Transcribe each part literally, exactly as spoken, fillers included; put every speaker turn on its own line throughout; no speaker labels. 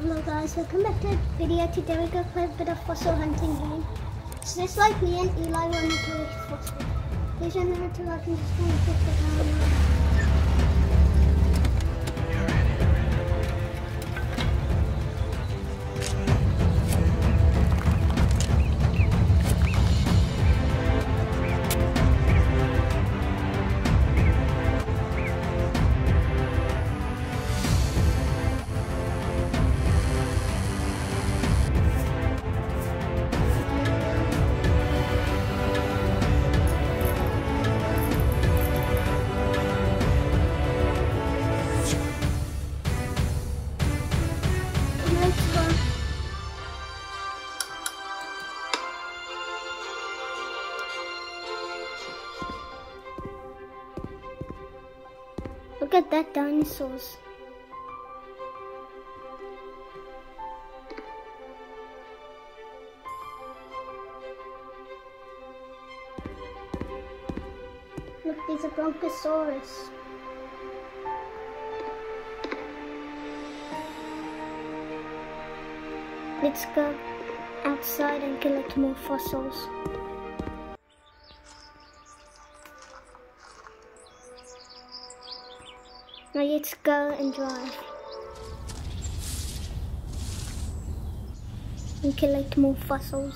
Hello guys, welcome back to the video. Today we're going to play a bit of fossil hunting game. So just like me and Eli wanted to reach fossils. Please remember to like and subscribe and click the bell. Look at that dinosaurs. Look, there's a Brontosaurus. Let's go outside and collect more fossils. Now let's go and drive and collect more fossils.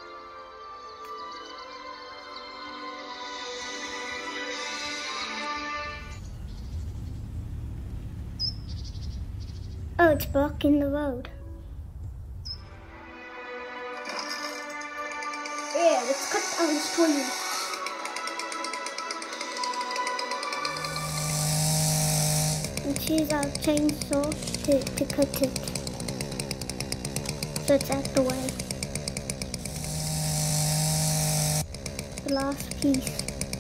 Oh, it's blocking the road. Yeah, let's cut down this tree. And choose our chainsaw to, to cut it, so it's out the way. The last piece.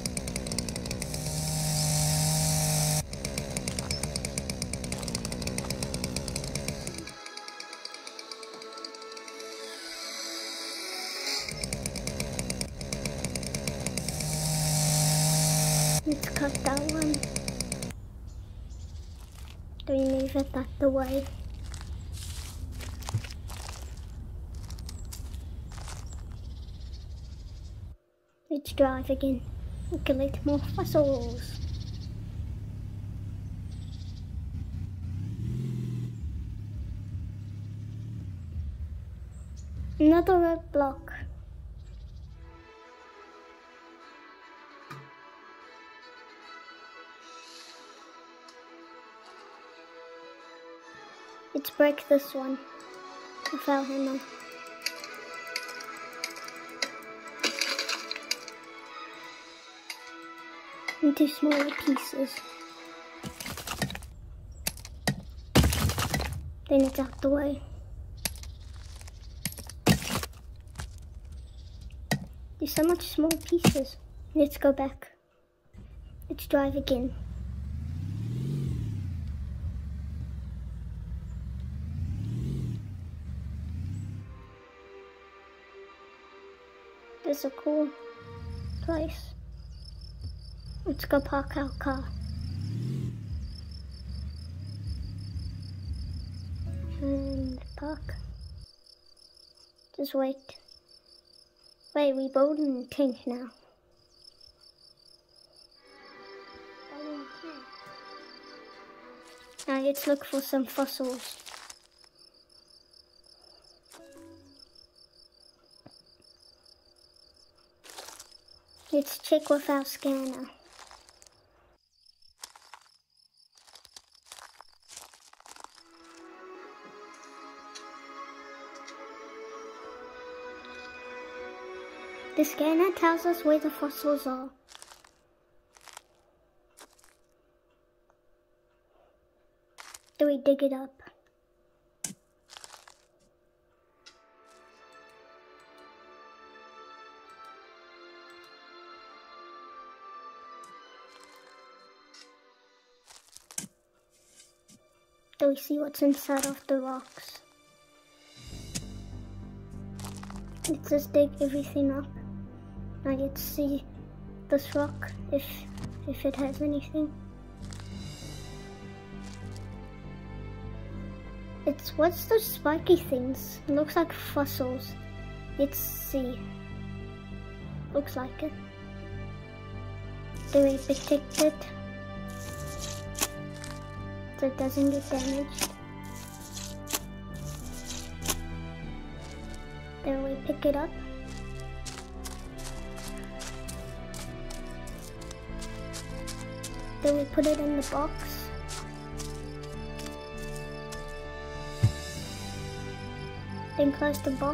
Let's cut that one. Remove it out the way. Let's drive again and collect more fossils. Another roadblock. Let's break this one with our hammer. Into smaller pieces. Then it's out the way. There's so much small pieces. Let's go back. Let's drive again. This is a cool place. Let's go park our car. And park. Just wait. Wait, we building a tent now. Now let's look for some fossils. Let's check with our scanner. The scanner tells us where the fossils are. Do we dig it up? Do we see what's inside of the rocks? Let's just dig everything up. Now let's see this rock, if if it has anything. It's, what's those spiky things? It looks like fossils. Let's see. Looks like it. Do we protect it so it doesn't get damaged? Then we pick it up. Then we put it in the box. Then close the box.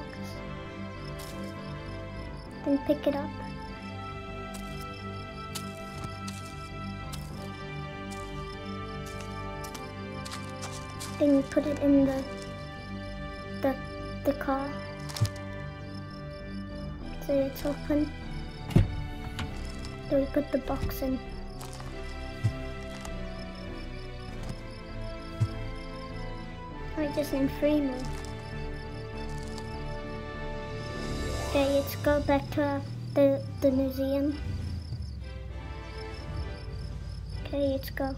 Then pick it up. Then you put it in the the the car. So it's open. Then we put the box in. I just need three more. Okay, let's go back to uh, the the museum. Okay, let's go.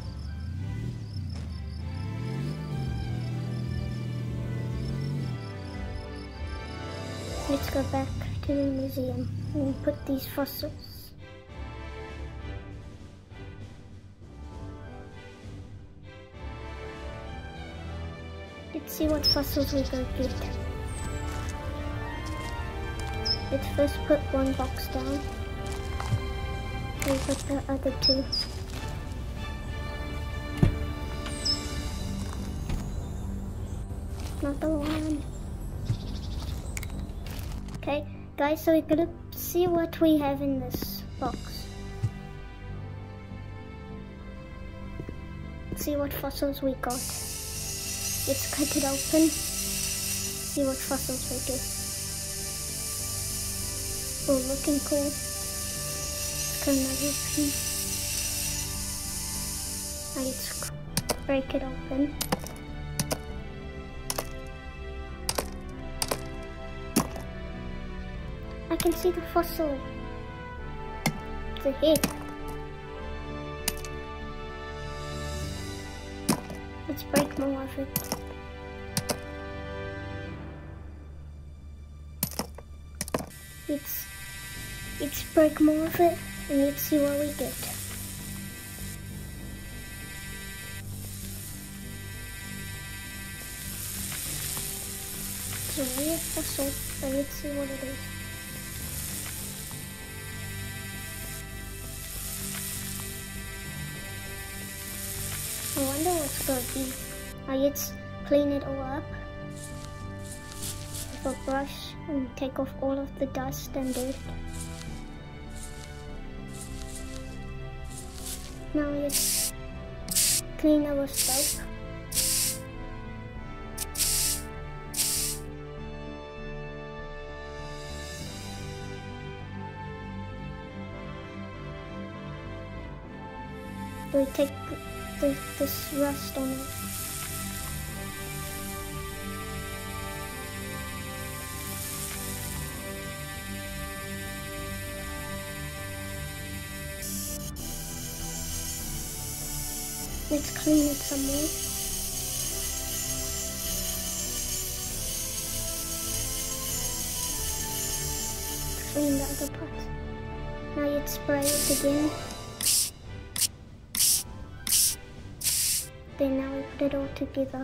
Let's go back to the museum and put these fossils. Let's see what fossils we go get. Let's first put one box down. Then put the other two. Another one. Okay, guys, so we're gonna see what we have in this box. See what fossils we got. Let's cut it open. See what fossils we get. Oh, looking cool. Let's cut another piece. Now let's break it open. I can see the fossil. It's a head. Let's break more of it. Let's, let's break more of it and let's see what we get. It's a weird fossil, but let's see what it is. I wonder what's going to be. Now let's clean it all up with a brush and take off all of the dust and dirt. Now let's clean our soap. We take the, this rust on it. Let's clean it some more. Clean the other part. Now let's spray it again. Then now we put it all together.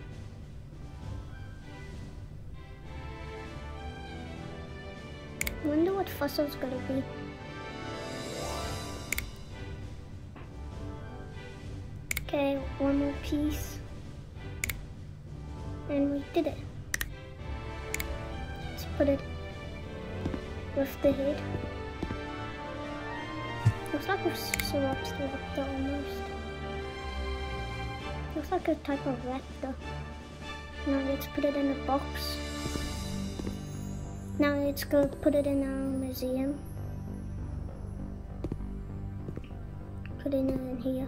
I wonder what fossil's gonna be. Okay, one more piece. And we did it. Let's put it with the head. Looks like a Velociraptor almost. Looks like a type of raptor. Now let's put it in a box. Now let's go put it in our museum. Put it in here.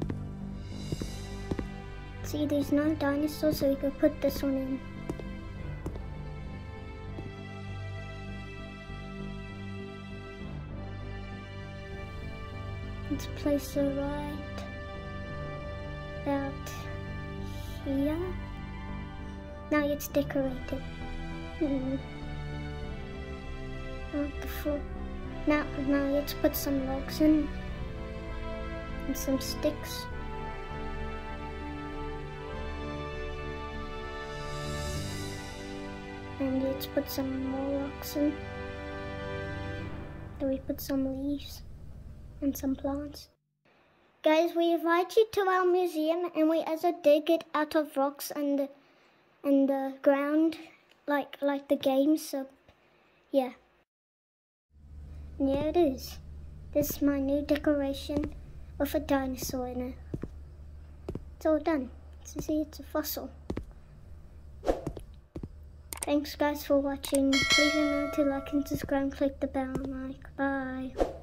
See, there's no dinosaurs, so we could put this one in. Let's place it right about here. Now it's decorated. Mm. Wonderful. Now, now let's put some logs in and some sticks. And let's put some more rocks in. Then we put some leaves and some plants. Guys, we invite you to our museum, and we also dig it out of rocks and the, and the ground, like like the game. So, yeah. And here it is. This is my new decoration with a dinosaur in it. It's all done. So see, it's a fossil. Thanks guys for watching. Please remember to like and subscribe and click the bell and like. Bye.